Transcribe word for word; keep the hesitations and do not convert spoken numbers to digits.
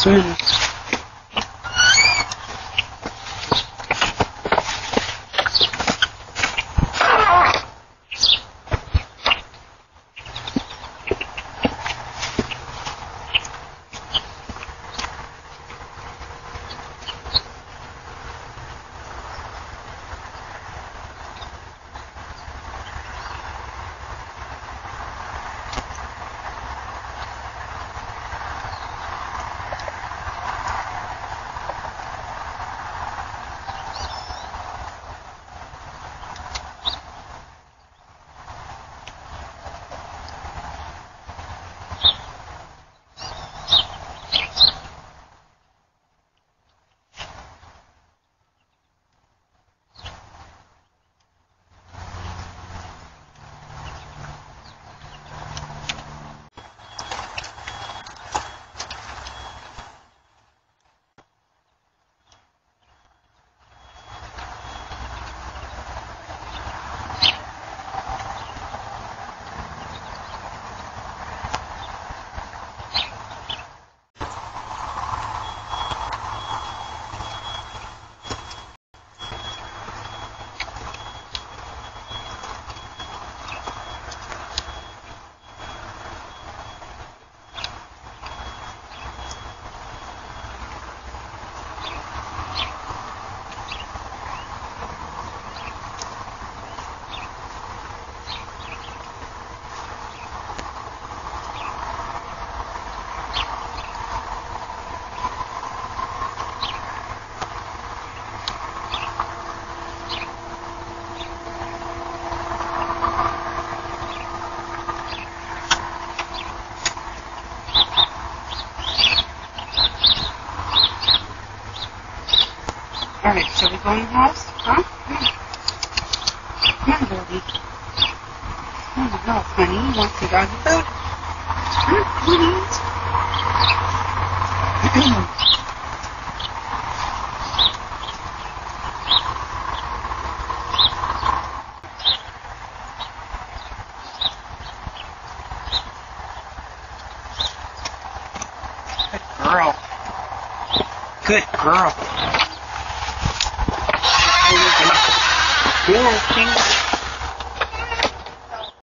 six minutes. Alright, shall we go in the house? Huh? Come on, baby. Oh my God, honey, you want some doggy food? Huh? Come on, eat. Good girl. Good girl. Yeah,